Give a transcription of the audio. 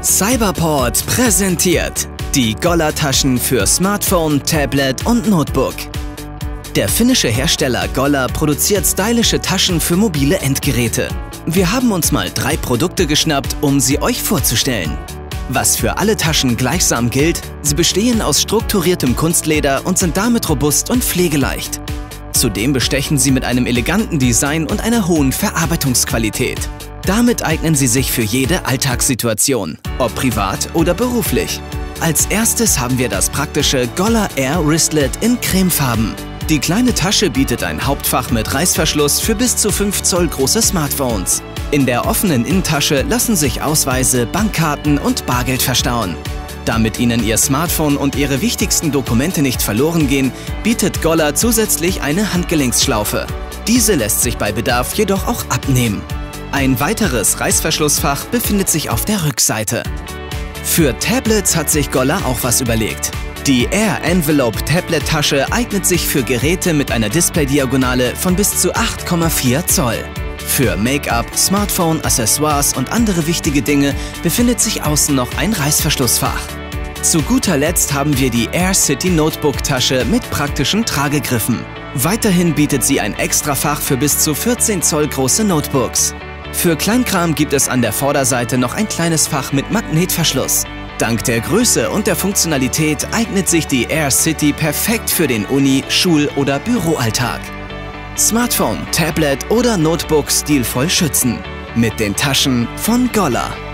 Cyberport präsentiert die Golla-Taschen für Smartphone, Tablet und Notebook. Der finnische Hersteller Golla produziert stylische Taschen für mobile Endgeräte. Wir haben uns mal 3 Produkte geschnappt, um sie euch vorzustellen. Was für alle Taschen gleichsam gilt, sie bestehen aus strukturiertem Kunstleder und sind damit robust und pflegeleicht. Zudem bestechen sie mit einem eleganten Design und einer hohen Verarbeitungsqualität. Damit eignen sie sich für jede Alltagssituation, ob privat oder beruflich. Als erstes haben wir das praktische Golla Air Wristlet in Cremefarben. Die kleine Tasche bietet ein Hauptfach mit Reißverschluss für bis zu 5 Zoll große Smartphones. In der offenen Innentasche lassen sich Ausweise, Bankkarten und Bargeld verstauen. Damit Ihnen Ihr Smartphone und Ihre wichtigsten Dokumente nicht verloren gehen, bietet Golla zusätzlich eine Handgelenksschlaufe. Diese lässt sich bei Bedarf jedoch auch abnehmen. Ein weiteres Reißverschlussfach befindet sich auf der Rückseite. Für Tablets hat sich Golla auch was überlegt. Die Air Envelope Tablet Tasche eignet sich für Geräte mit einer Display-Diagonale von bis zu 8,4 Zoll. Für Make-up, Smartphone, Accessoires und andere wichtige Dinge befindet sich außen noch ein Reißverschlussfach. Zu guter Letzt haben wir die Air City Notebook Tasche mit praktischen Tragegriffen. Weiterhin bietet sie ein Extrafach für bis zu 14 Zoll große Notebooks. Für Kleinkram gibt es an der Vorderseite noch ein kleines Fach mit Magnetverschluss. Dank der Größe und der Funktionalität eignet sich die Air City perfekt für den Uni-, Schul- oder Büroalltag. Smartphone, Tablet oder Notebook stilvoll schützen. Mit den Taschen von Golla.